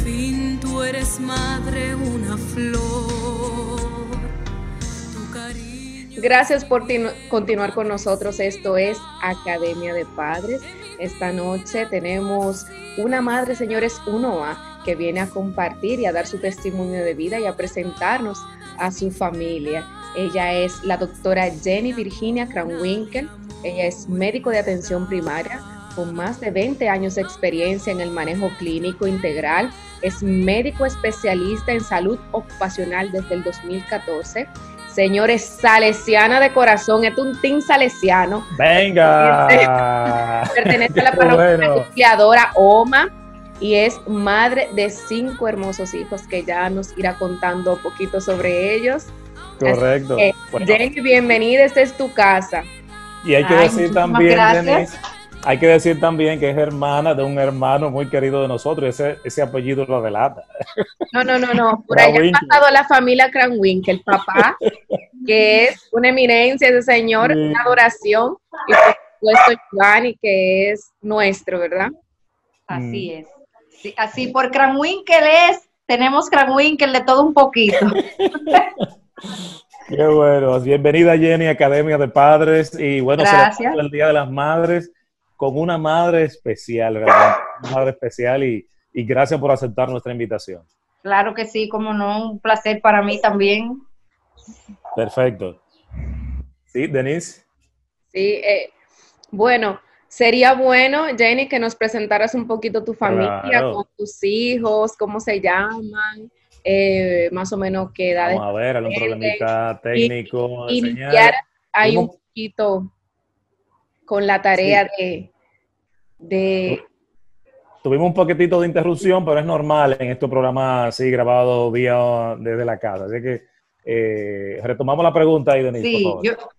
fin tú eres madre, una flor. Tu cariño. Gracias por continuar con nosotros. Esto es Academia de Padres. Esta noche tenemos una madre, señores, 1A, que viene a compartir y a dar su testimonio de vida y a presentarnos a su familia. Ella es la doctora Jenny Virginia Kranwinkel. Ella es médico de atención primaria con más de 20 años de experiencia en el manejo clínico integral. Es médico especialista en salud ocupacional desde el 2014. Señores, salesiana de corazón, es un team salesiano. ¡Venga! Pertenece a la parroquia auxiliadora OMA y es madre de 5 hermosos hijos que ya nos irá contando un poquito sobre ellos. Correcto. Bueno. Jenny, bienvenida, esta es tu casa. Y hay que decir también, Denise, hay que decir también que es hermana de un hermano muy querido de nosotros, ese apellido lo delata. No, por ahí ha pasado la familia Kranwinkel, el papá, que es una eminencia, ese señor, una adoración, y por supuesto Giovanni, que es nuestro, ¿verdad? Así es. Sí, así por Kranwinkel tenemos Kranwinkel de todo un poquito. Qué bueno, bienvenida Jenny a Academia de Padres, y bueno, gracias. El Día de las Madres con una madre especial, realmente, una madre especial, y gracias por aceptar nuestra invitación. Claro que sí, como no, un placer para mí también. Perfecto. ¿Sí, Denise? Sí, bueno, sería bueno, Jenny, que nos presentaras un poquito tu familia, claro, con tus hijos, cómo se llaman, más o menos qué edad. Vamos a ver, algún problemita técnico. Y iniciar ahí un poquito con la tarea de... Tuvimos un poquitito de interrupción, pero es normal en estos programas así grabados desde la casa. Así que retomamos la pregunta ahí, Denise, sí, por favor.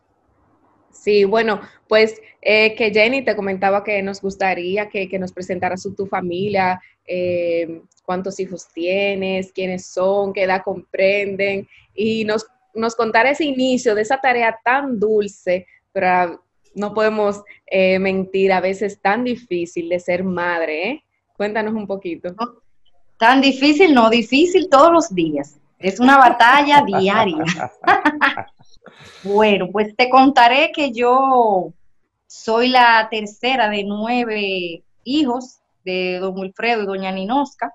Sí, bueno, pues que Jenny te comentaba que nos gustaría que nos presentaras tu familia, cuántos hijos tienes, quiénes son, qué edad comprenden, y nos contara ese inicio de esa tarea tan dulce, pero no podemos mentir, a veces tan difícil de ser madre, ¿eh? Cuéntanos un poquito. No, tan difícil, no, difícil todos los días. Es una batalla diaria. Bueno, pues te contaré que yo soy la tercera de 9 hijos de don Wilfredo y doña Ninosca.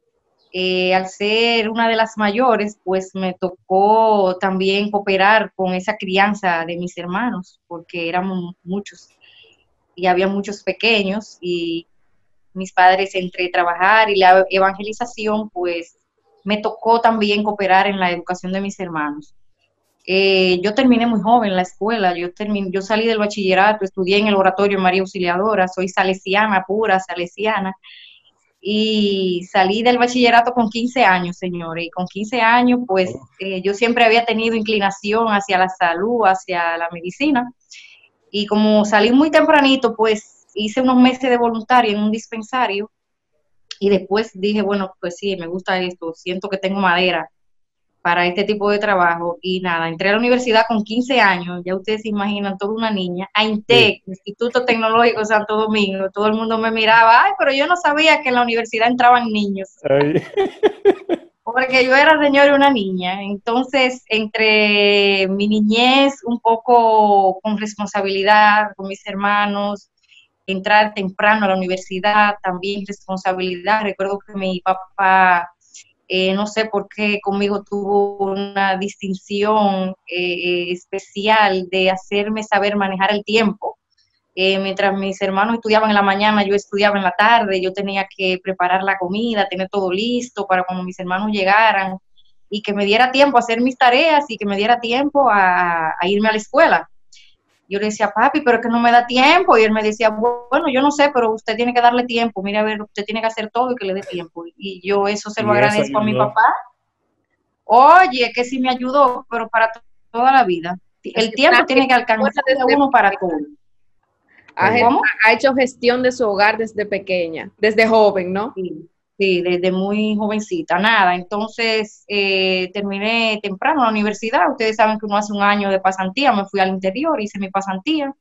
Al ser una de las mayores, pues me tocó también cooperar con esa crianza de mis hermanos, porque éramos muchos y había muchos pequeños, y mis padres, entre trabajar y la evangelización, pues me tocó también cooperar en la educación de mis hermanos. Yo terminé muy joven la escuela, yo salí del bachillerato, estudié en el Oratorio María Auxiliadora, soy salesiana, pura salesiana, y salí del bachillerato con 15 años, señores, y con 15 años, pues, yo siempre había tenido inclinación hacia la salud, hacia la medicina, y como salí muy tempranito, pues, hice unos meses de voluntaria en un dispensario, y después dije, bueno, pues sí, me gusta esto, siento que tengo madera para este tipo de trabajo, y nada, entré a la universidad con 15 años, ya ustedes se imaginan, toda una niña, a INTEC, sí. Instituto Tecnológico Santo Domingo, todo el mundo me miraba, ay, pero yo no sabía que en la universidad entraban niños, porque yo era, señor, una niña. Entonces, entre mi niñez, un poco con responsabilidad con mis hermanos, entrar temprano a la universidad, también responsabilidad, recuerdo que mi papá, no sé por qué conmigo tuvo una distinción especial de hacerme saber manejar el tiempo. Mientras mis hermanos estudiaban en la mañana, yo estudiaba en la tarde, yo tenía que preparar la comida, tener todo listo para cuando mis hermanos llegaran, y que me diera tiempo a hacer mis tareas y que me diera tiempo a irme a la escuela. Yo le decía, papi, pero es que no me da tiempo, y él me decía, bueno, yo no sé, pero usted tiene que darle tiempo, mire, a ver, usted tiene que hacer todo y que le dé tiempo, y yo eso se lo agradezco a mi papá. Oye, que sí me ayudó, pero para toda la vida. El tiempo tiene que alcanzar a uno para todo. Ha hecho gestión de su hogar desde pequeña, desde joven, ¿no? Sí, desde muy jovencita, nada. Entonces, terminé temprano la universidad. Ustedes saben que uno hace un año de pasantía, me fui al interior, hice mi pasantía,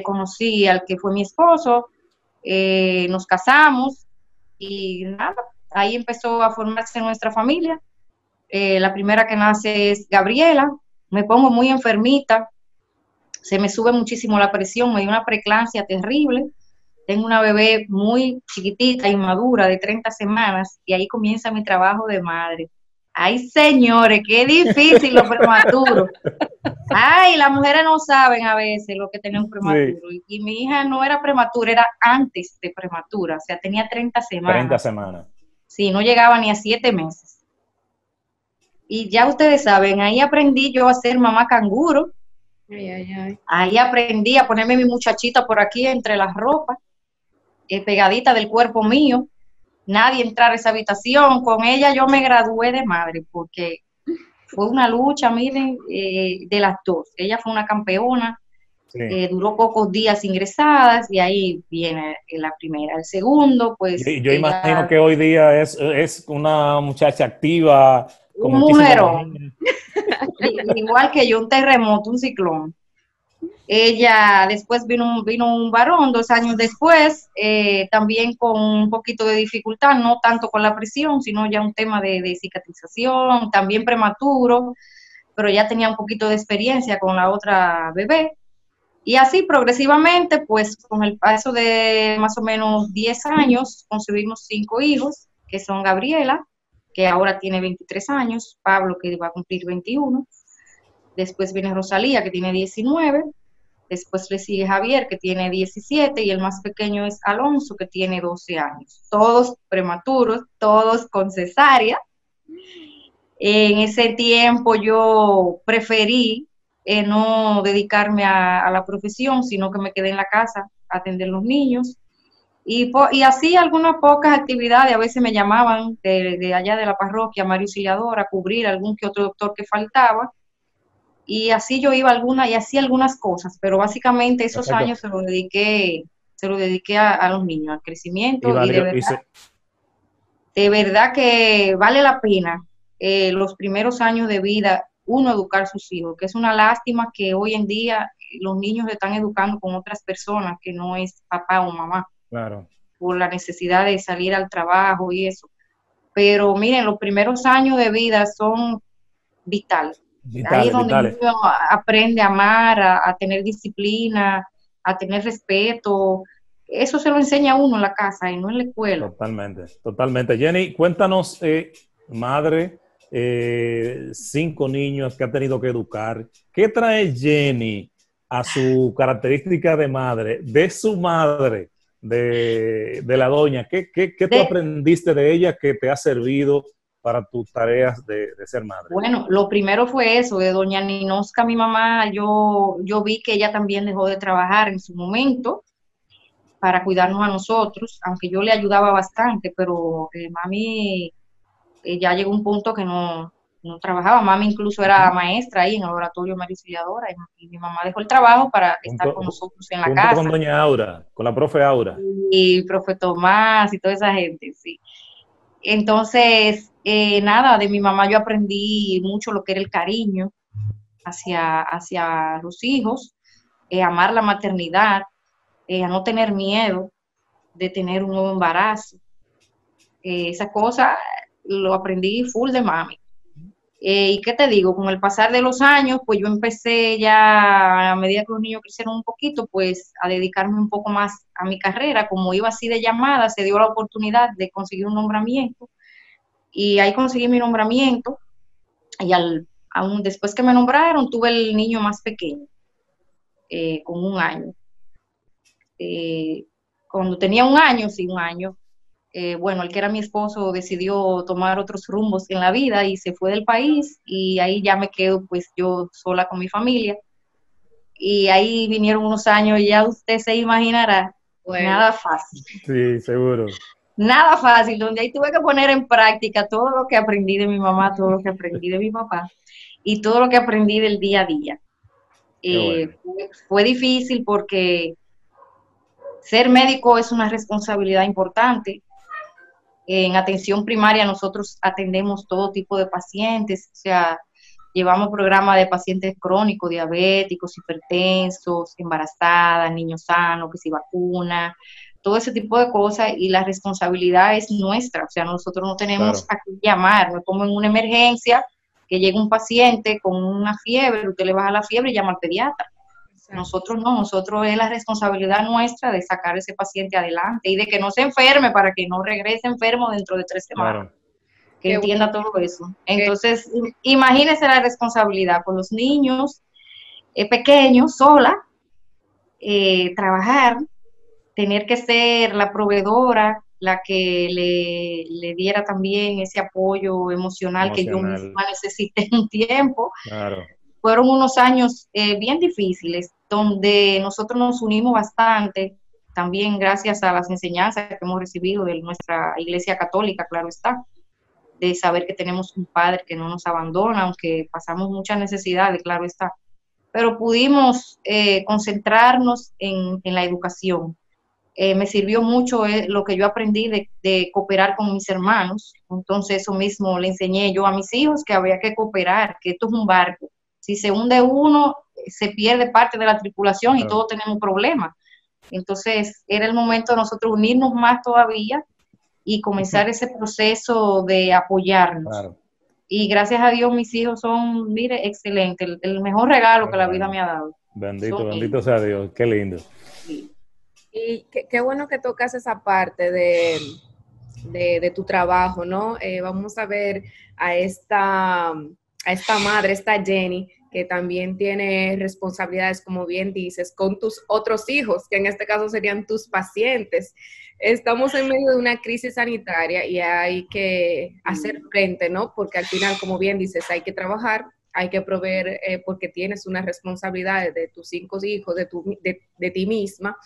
conocí al que fue mi esposo, nos casamos, y nada, ahí empezó a formarse nuestra familia. La primera que nace es Gabriela. Me pongo muy enfermita, se me sube muchísimo la presión, me dio una preeclampsia terrible. Tengo una bebé muy chiquitita, inmadura, de 30 semanas, y ahí comienza mi trabajo de madre. Ay, señores, qué difícil lo prematuro. Ay, las mujeres no saben a veces lo que tenía un prematuro. Sí. Y mi hija no era prematura, era antes de prematura, o sea, tenía 30 semanas. 30 semanas. Sí, no llegaba ni a 7 meses. Y ya ustedes saben, ahí aprendí yo a ser mamá canguro. Ay, ay, ay. Ahí aprendí a ponerme mi muchachita por aquí entre las ropas, pegadita del cuerpo mío. Nadie entrar a esa habitación. Con ella yo me gradué de madre, porque fue una lucha, miren, de las dos. Ella fue una campeona, Sí. duró pocos días ingresadas, y ahí viene la primera. El segundo, pues... Yo imagino que hoy día es una muchacha activa, con un muchísima mujerón, igual que yo, un terremoto, un ciclón. Ella después vino un varón 2 años después, también con un poquito de dificultad, no tanto con la presión, sino ya un tema de cicatrización, también prematuro, pero ya tenía un poquito de experiencia con la otra bebé. Y así progresivamente, pues con el paso de más o menos 10 años, concebimos 5 hijos, que son Gabriela, que ahora tiene 23 años, Pablo, que va a cumplir 21, después viene Rosalía, que tiene 19, después le sigue Javier, que tiene 17, y el más pequeño es Alonso, que tiene 12 años. Todos prematuros, todos con cesárea. En ese tiempo yo preferí no dedicarme a la profesión, sino que me quedé en la casa a atender los niños. Y así algunas pocas actividades, a veces me llamaban de allá de la parroquia, María Auxiliadora, a cubrir algún que otro doctor que faltaba. Y así yo iba y hacía algunas cosas, pero básicamente esos Perfecto. años se lo dediqué a los niños, al crecimiento, y de verdad que vale la pena los primeros años de vida uno educar a sus hijos, que es una lástima que hoy en día los niños se están educando con otras personas que no es papá o mamá, claro, por la necesidad de salir al trabajo y eso. Pero miren, los primeros años de vida son vitales. Ahí es donde el niño aprende a amar, a tener disciplina, a tener respeto. Eso se lo enseña a uno en la casa y no en la escuela. totalmente, totalmente. Jenny, cuéntanos, madre, 5 niños que ha tenido que educar. ¿Qué trae Jenny a su característica de madre, de su madre, de la doña? ¿Qué tú aprendiste de ella que te ha servido para tus tareas de ser madre? Bueno, lo primero fue eso, de doña Ninosca, mi mamá. Yo vi que ella también dejó de trabajar en su momento para cuidarnos a nosotros, aunque yo le ayudaba bastante, pero mami ya llegó un punto que no trabajaba. Mami incluso era maestra ahí en el laboratorio María Auxiliadora, y mi mamá dejó el trabajo para estar con nosotros en la junto casa. Con doña Aura, con la profe Aura. Y profe Tomás y toda esa gente, sí. Entonces, nada, de mi mamá yo aprendí mucho lo que era el cariño hacia los hijos, amar la maternidad, a no tener miedo de tener un nuevo embarazo. Esa cosa lo aprendí full de mami. ¿Y qué te digo? Con el pasar de los años, pues yo empecé ya, a medida que los niños crecieron un poquito, pues a dedicarme un poco más a mi carrera. Como iba así de llamada, se dio la oportunidad de conseguir un nombramiento, y ahí conseguí mi nombramiento, y aún después que me nombraron, tuve el niño más pequeño, con 1 año. Cuando tenía 1 año, sí, 1 año, bueno, el que era mi esposo decidió tomar otros rumbos en la vida y se fue del país, y ahí ya me quedo pues yo sola con mi familia, y ahí vinieron unos años, y ya usted se imaginará, bueno, nada fácil. Sí, seguro. Nada fácil, donde ahí tuve que poner en práctica todo lo que aprendí de mi mamá, todo lo que aprendí de mi papá, y todo lo que aprendí del día a día. Bueno. Fue difícil porque ser médico es una responsabilidad importante. En atención primaria nosotros atendemos todo tipo de pacientes, o sea, llevamos programa de pacientes crónicos, diabéticos, hipertensos, embarazadas, niños sanos que se vacunan, todo ese tipo de cosas, y la responsabilidad es nuestra, o sea, nosotros no tenemos Claro. a quién llamar, no es como en una emergencia que llega un paciente con una fiebre, usted le baja la fiebre y llama al pediatra. Nosotros no, nosotros es la responsabilidad nuestra de sacar a ese paciente adelante y de que no se enferme para que no regrese enfermo dentro de 3 semanas. Claro. Que Qué entienda bueno. todo eso. Entonces, imagínese la responsabilidad con los niños pequeños, sola, trabajar, tener que ser la proveedora, la que le diera también ese apoyo emocional que yo Emocional. misma necesité en un tiempo. Claro. Fueron unos años bien difíciles, donde nosotros nos unimos bastante, también gracias a las enseñanzas que hemos recibido de nuestra Iglesia Católica, claro está, de saber que tenemos un Padre que no nos abandona, aunque pasamos muchas necesidades, claro está. Pero pudimos concentrarnos en la educación. Me sirvió mucho lo que yo aprendí de cooperar con mis hermanos. Entonces eso mismo le enseñé yo a mis hijos, que había que cooperar, que esto es un barco. Si se hunde uno, se pierde parte de la tripulación y Claro. todos tenemos problemas. Entonces era el momento de nosotros unirnos más todavía y comenzar ese proceso de apoyarnos. Claro. Y gracias a Dios mis hijos son, mire, excelentes, el mejor regalo que la vida me ha dado. Bendito, Son bendito ellos. sea Dios. Qué lindo. Sí. Y qué bueno que tocas esa parte de tu trabajo, ¿no? Vamos a ver a esta madre, esta Jenny, que también tiene responsabilidades, como bien dices, con tus otros hijos, que en este caso serían tus pacientes. Estamos en medio de una crisis sanitaria y hay que hacer frente, ¿no? Porque al final, como bien dices, hay que trabajar, hay que proveer, porque tienes una responsabilidad de tus 5 hijos, de ti misma.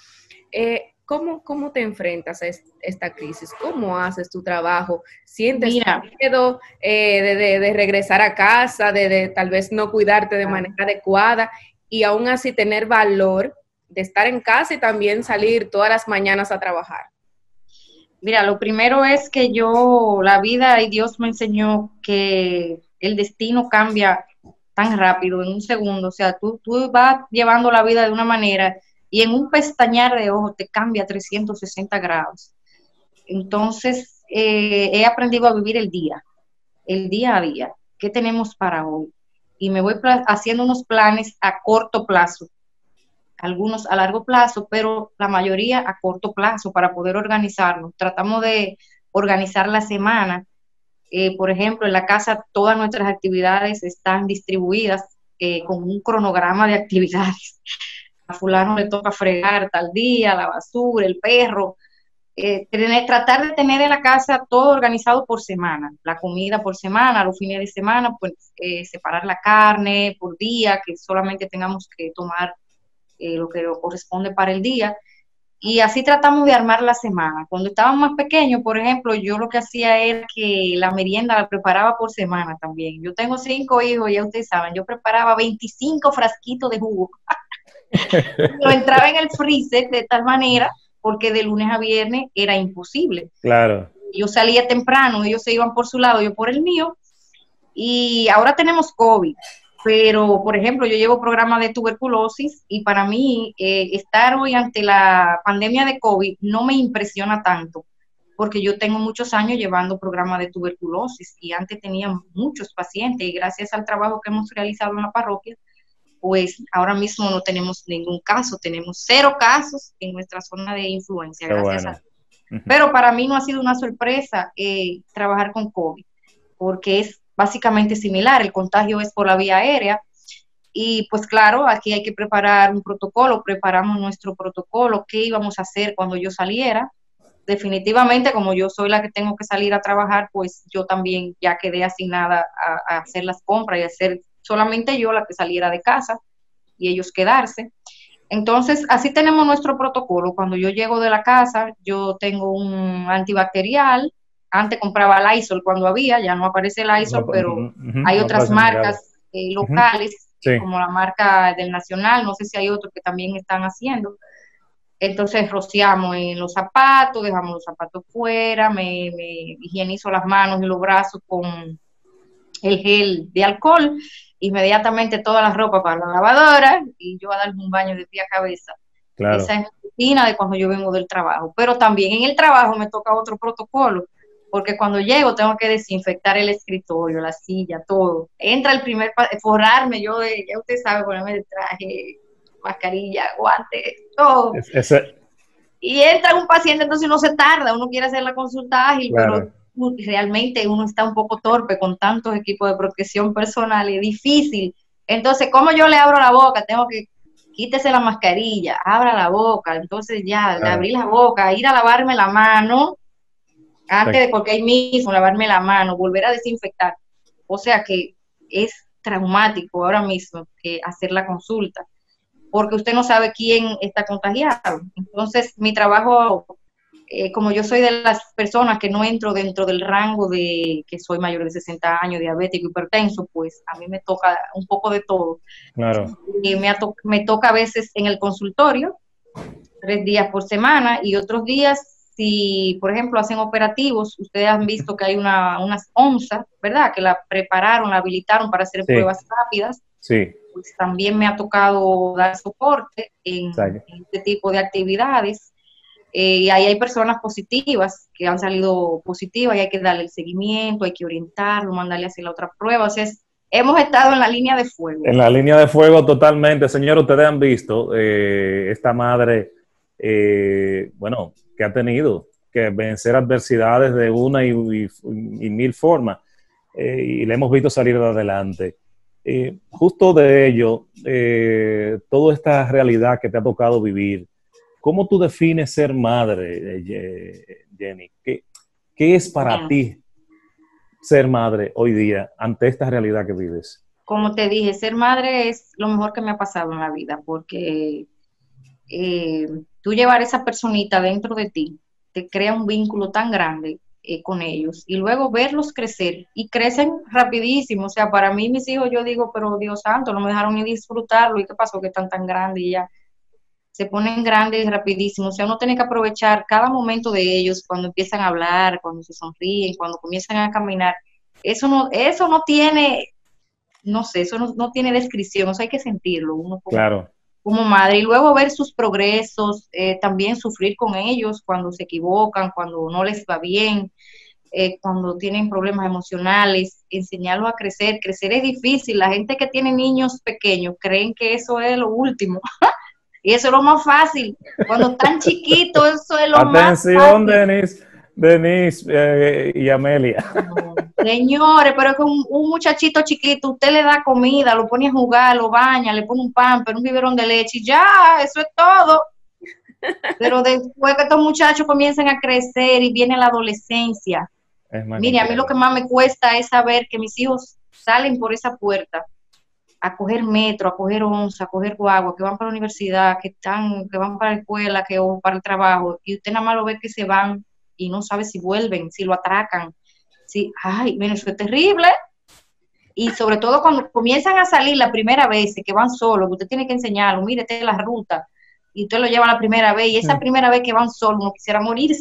¿Cómo te enfrentas a esta crisis? ¿Cómo haces tu trabajo? ¿Sientes Mira, miedo de regresar a casa, de tal vez no cuidarte de manera adecuada y aún así tener valor de estar en casa y también salir todas las mañanas a trabajar? mira, lo primero es que yo, la vida y Dios me enseñó que el destino cambia tan rápido, en un segundo. O sea, tú vas llevando la vida de una manera y en un pestañear de ojos te cambia 360 grados. Entonces, he aprendido a vivir el día a día. ¿Qué tenemos para hoy? Y me voy haciendo unos planes a corto plazo, algunos a largo plazo, pero la mayoría a corto plazo para poder organizarnos. Tratamos de organizar la semana. Por ejemplo, en la casa todas nuestras actividades están distribuidas con un cronograma de actividades. A fulano le toca fregar tal día, la basura, el perro. Tratar de tener en la casa todo organizado por semana, la comida por semana, los fines de semana, pues separar la carne por día, que solamente tengamos que tomar lo que corresponde para el día, y así tratamos de armar la semana. Cuando estábamos más pequeños, por ejemplo, yo lo que hacía era que la merienda la preparaba por semana también. Yo tengo 5 hijos, ya ustedes saben, yo preparaba 25 frasquitos de jugo. Lo entraba en el freezer de tal manera, porque de lunes a viernes era imposible. Claro. Yo salía temprano, ellos se iban por su lado, yo por el mío, y ahora tenemos COVID. Pero, por ejemplo, yo llevo programa de tuberculosis y para mí estar hoy ante la pandemia de COVID no me impresiona tanto, porque yo tengo muchos años llevando programa de tuberculosis y antes tenía muchos pacientes y gracias al trabajo que hemos realizado en la parroquia, pues ahora mismo no tenemos ningún caso, tenemos 0 casos en nuestra zona de influencia, Qué gracias bueno. a Dios. Pero para mí no ha sido una sorpresa trabajar con COVID, porque es básicamente similar, el contagio es por la vía aérea y pues claro, aquí hay que preparar un protocolo, preparamos nuestro protocolo, qué íbamos a hacer cuando yo saliera. Definitivamente, como yo soy la que tengo que salir a trabajar, pues yo también ya quedé asignada a hacer las compras y hacer solamente yo la que saliera de casa y ellos quedarse. Entonces, así tenemos nuestro protocolo. Cuando yo llego de la casa, yo tengo un antibacterial. Antes compraba Lysol cuando había, ya no aparece Lysol, pero hay No otras pasa nada. marcas locales, Sí. como la marca del Nacional, no sé si hay otros que también están haciendo. Entonces rociamos en los zapatos, dejamos los zapatos fuera, me higienizo las manos y los brazos con el gel de alcohol, inmediatamente toda la ropa para la lavadora y yo a darme un baño de pie a cabeza. Claro. Esa es mi rutina de cuando yo vengo del trabajo. Pero también en el trabajo me toca otro protocolo, porque cuando llego tengo que desinfectar el escritorio, la silla, todo. Entra el forrarme, ya usted sabe, ponerme el traje, mascarilla, guantes, todo. Y entra un paciente, entonces uno se tarda, uno quiere hacer la consulta ágil, claro. pero realmente uno está un poco torpe con tantos equipos de protección personal, es difícil. Entonces, ¿cómo yo le abro la boca? Tengo que quítese la mascarilla, abra la boca, entonces ya, le abrí la boca, ir a lavarme la mano, porque ahí mismo lavarme la mano, volver a desinfectar. O sea que es traumático ahora mismo hacer la consulta, porque usted no sabe quién está contagiado. Entonces, mi trabajo, como yo soy de las personas que no entro dentro del rango de que soy mayor de 60 años, diabético, hipertenso, pues a mí me toca un poco de todo. Claro. Y me toca a veces en el consultorio, 3 días por semana, y otros días, si, por ejemplo, hacen operativos, ustedes han visto que hay unas onzas, ¿verdad?, que la prepararon, la habilitaron para hacer pruebas rápidas. Sí. Pues también me ha tocado dar soporte en este tipo de actividades. Y ahí hay personas positivas que han salido positivas y hay que darle el seguimiento, hay que orientarlo, mandarle a hacer la otra prueba. O sea, hemos estado en la línea de fuego. En la línea de fuego totalmente. Señor, ustedes han visto esta madre, bueno, que ha tenido que vencer adversidades de una y mil formas. Y le hemos visto salir de adelante. Justo de ello, toda esta realidad que te ha tocado vivir, ¿cómo tú defines ser madre, Jenny? ¿Qué es para ti ser madre hoy día ante esta realidad que vives? Como te dije, ser madre es lo mejor que me ha pasado en la vida, porque tú llevar esa personita dentro de ti te crea un vínculo tan grande con ellos, y luego verlos crecer, y crecen rapidísimo. O sea, para mí, mis hijos, yo digo, pero Dios santo, no me dejaron ni disfrutarlo, ¿y qué pasó que están tan grandes? Y ya se ponen grandes rapidísimo. O sea, uno tiene que aprovechar cada momento de ellos, cuando empiezan a hablar, cuando se sonríen, cuando comienzan a caminar. Eso no tiene, no sé, eso no tiene descripción, eso hay que sentirlo uno como madre, y luego ver sus progresos, también sufrir con ellos cuando se equivocan, cuando no les va bien, cuando tienen problemas emocionales, enseñarlos a crecer. Crecer es difícil. La gente que tiene niños pequeños creen que eso es lo último. Y eso es lo más fácil. Cuando están chiquitos, eso es lo más fácil. Atención, Denise y Amelia. No, señores, pero es que un muchachito chiquito, usted le da comida, lo pone a jugar, lo baña, le pone un pamper, un biberón de leche y ya, eso es todo. Pero después que estos muchachos comiencen a crecer y viene la adolescencia, mire, a mí lo que más me cuesta es saber que mis hijos salen por esa puerta a coger metro, a coger onza, a coger guagua, que van para la universidad, que van para la escuela, o para el trabajo, y usted nada más lo ve que se van y no sabe si vuelven, si lo atracan. Ay, bueno, eso es terrible. Y sobre todo cuando comienzan a salir la primera vez, que van solos, que usted tiene que enseñarlo, mire, esta es la ruta, y usted lo lleva la primera vez, y esa primera vez que van solos, uno quisiera morirse.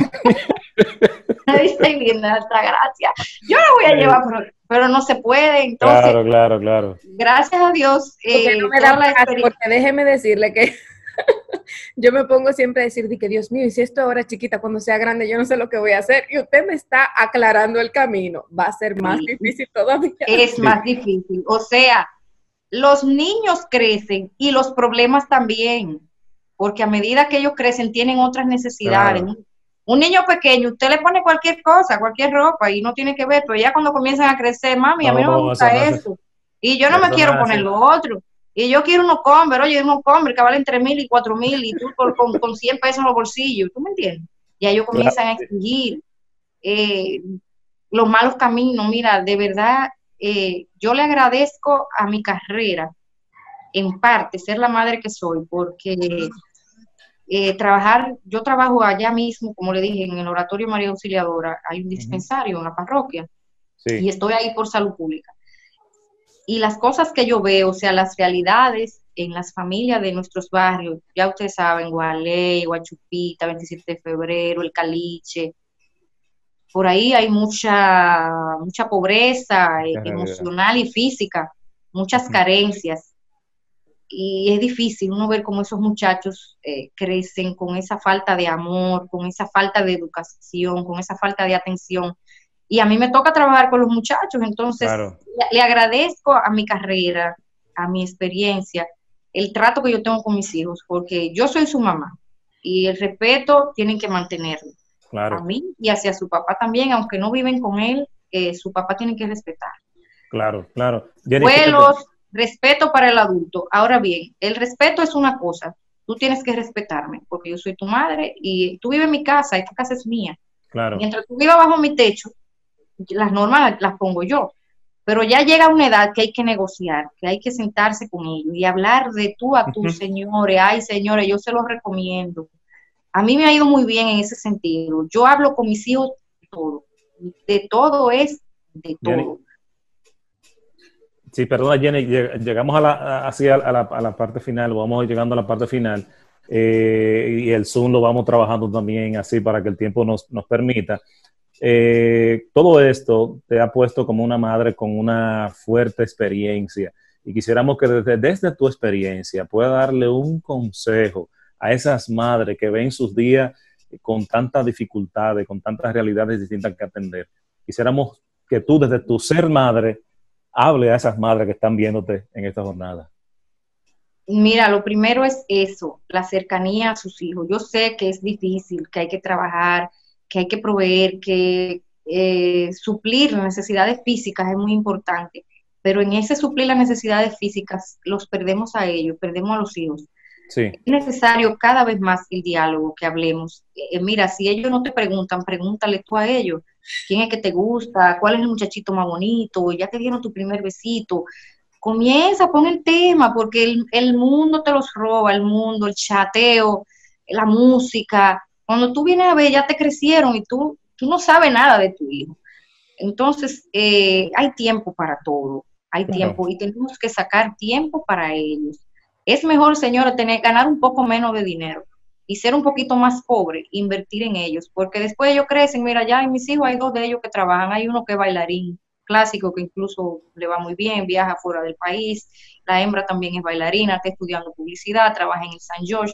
Nadie está viendo esta gracia. Yo lo voy a llevar, pero no se puede. Entonces, Claro. Gracias a Dios. No me da paz, porque déjeme decirle que yo me pongo siempre a decir que Dios mío, y si esto ahora es chiquita, cuando sea grande, yo no sé lo que voy a hacer. Y usted me está aclarando el camino. Va a ser más difícil todavía. Es más difícil. O sea, los niños crecen y los problemas también, porque a medida que ellos crecen tienen otras necesidades. Claro. Un niño pequeño, usted le pone cualquier cosa, cualquier ropa y no tiene que ver, pero ya cuando comienzan a crecer, mami, a mí no me gusta eso. Y yo no me quiero poner lo otro. Y yo quiero unos Converse, oye, unos Converse que valen 3,000 y 4,000 y tú con 100 pesos en los bolsillos, ¿tú me entiendes? Y ellos comienzan a exigir los malos caminos. Mira, de verdad, yo le agradezco a mi carrera, en parte, ser la madre que soy, porque yo trabajo allá mismo, como le dije, en el Oratorio María Auxiliadora, hay un dispensario en la parroquia, y estoy ahí por salud pública. Y las cosas que yo veo, o sea, las realidades en las familias de nuestros barrios, ya ustedes saben, Gualey, Guachupita, 27 de febrero, El Caliche, por ahí hay mucha pobreza emocional y física, muchas carencias. y es difícil uno ver cómo esos muchachos crecen con esa falta de amor, con esa falta de educación, con esa falta de atención. Y a mí me toca trabajar con los muchachos, entonces Claro. le agradezco a mi carrera, a mi experiencia, el trato que yo tengo con mis hijos, porque yo soy su mamá y el respeto tienen que mantenerlo. Claro. A mí y hacia su papá también, aunque no viven con él, su papá tiene que respetar. Claro, claro. Jenny, Vuelos, respeto para el adulto. Ahora bien, el respeto es una cosa, tú tienes que respetarme, porque yo soy tu madre y tú vives en mi casa, esta casa es mía. claro. Mientras tú vivas bajo mi techo, las normas las pongo yo. Pero ya llega una edad que hay que negociar, que hay que sentarse con ellos y hablar de tú a tú, señores. Ay, señores, yo se los recomiendo. A mí me ha ido muy bien en ese sentido. Yo hablo con mis hijos de todo. De todo es de todo. Jenny. Sí, perdona, Jenny, llegamos a la parte final, vamos llegando a la parte final, y el Zoom lo vamos trabajando también así para que el tiempo nos permita. Todo esto te ha puesto como una madre con una fuerte experiencia y quisiéramos que desde tu experiencia pueda darle un consejo a esas madres que ven sus días con tantas dificultades, con tantas realidades distintas que atender. Quisiéramos que tú desde tu ser madre hable a esas madres que están viéndote en esta jornada. Mira, lo primero es eso, la cercanía a sus hijos. Yo sé que es difícil, que hay que trabajar, que hay que proveer, que suplir las necesidades físicas es muy importante, pero en ese suplir las necesidades físicas los perdemos a ellos, perdemos a los hijos. Sí. Es necesario cada vez más el diálogo, que hablemos. Mira, si ellos no te preguntan, pregúntale tú a ellos. ¿Quién es que te gusta? ¿Cuál es el muchachito más bonito? ¿Ya te dieron tu primer besito? Comienza, pon el tema, porque el mundo te los roba, el mundo, el chateo, la música. Cuando tú vienes a ver, ya te crecieron y tú no sabes nada de tu hijo. Entonces, hay tiempo para todo, hay tiempo y tenemos que sacar tiempo para ellos. Es mejor, señora, ganar un poco menos de dinero y ser un poquito más pobre, invertir en ellos, porque después ellos crecen. Mira, ya en mis hijos hay 2 de ellos que trabajan, hay uno que es bailarín clásico, que incluso le va muy bien, viaja fuera del país, la hembra también es bailarina, está estudiando publicidad, trabaja en el San George.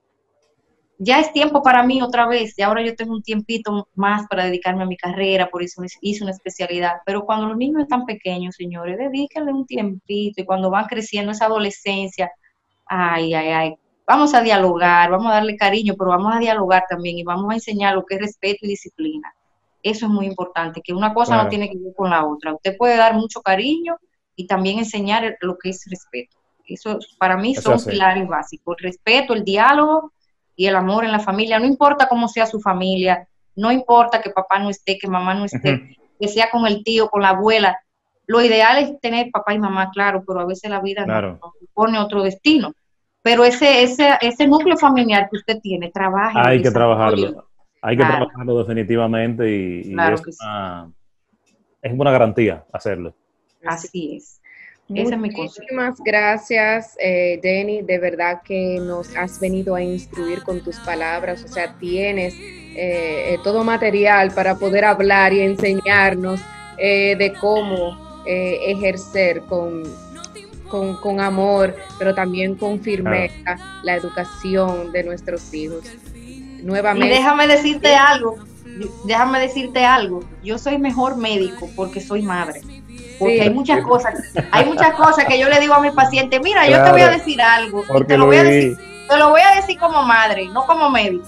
Ya es tiempo para mí otra vez, y ahora yo tengo un tiempito más para dedicarme a mi carrera, por eso hice una especialidad, pero cuando los niños están pequeños, señores, dedíquenle un tiempito, y cuando van creciendo esa adolescencia, ay, vamos a dialogar, vamos a darle cariño, pero vamos a dialogar también, y vamos a enseñar lo que es respeto y disciplina. Eso es muy importante, que una cosa no tiene que ver con la otra. Usted puede dar mucho cariño y también enseñar lo que es respeto. Eso para mí son pilares básicos, el respeto, el diálogo y el amor en la familia. No importa cómo sea su familia, no importa que papá no esté, que mamá no esté, que sea con el tío, con la abuela. Lo ideal es tener papá y mamá, claro, pero a veces la vida nos pone otro destino. Pero ese núcleo familiar que usted tiene, trabaje. Hay que trabajarlo. Hay que trabajarlo definitivamente y es una garantía hacerlo. Así es. Ese es mi consejo. Muchísimas gracias, Jenny. De verdad que nos has venido a instruir con tus palabras. O sea, tienes todo material para poder hablar y enseñarnos de cómo ejercer con amor, pero también con firmeza la educación de nuestros hijos. Nuevamente. Y déjame decirte algo, yo soy mejor médico porque soy madre, porque hay muchas cosas que yo le digo a mi paciente, mira, yo te voy a decir algo, te lo voy a decir como madre, no como médico.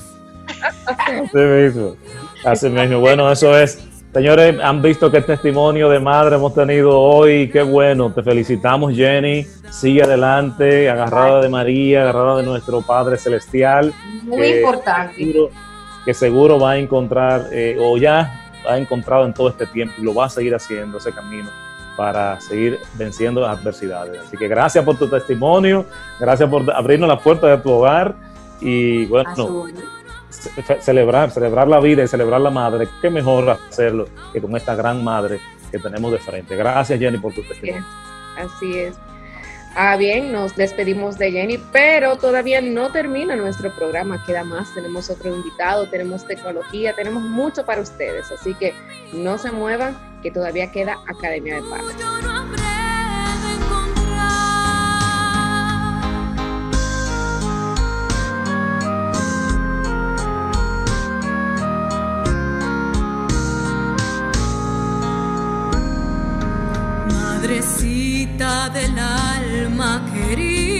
Así mismo. Bueno, eso es. Señores, han visto qué testimonio de madre hemos tenido hoy, qué bueno, te felicitamos, Jenny, sigue adelante, agarrada de María, agarrada de nuestro Padre Celestial. Muy importante. Que seguro va a encontrar, o ya ha encontrado en todo este tiempo, y lo va a seguir haciendo ese camino para seguir venciendo las adversidades. Así que gracias por tu testimonio, gracias por abrirnos la puerta de tu hogar, y bueno, celebrar la vida y celebrar la madre. Qué mejor hacerlo que con esta gran madre que tenemos de frente. Gracias, Jenny, por tu testimonio. Así es. Bien, nos despedimos de Jenny, pero todavía no termina nuestro programa, queda más, tenemos otro invitado, tenemos tecnología, tenemos mucho para ustedes, así que no se muevan, que todavía queda Academia de Padres. madrecita del alma querida.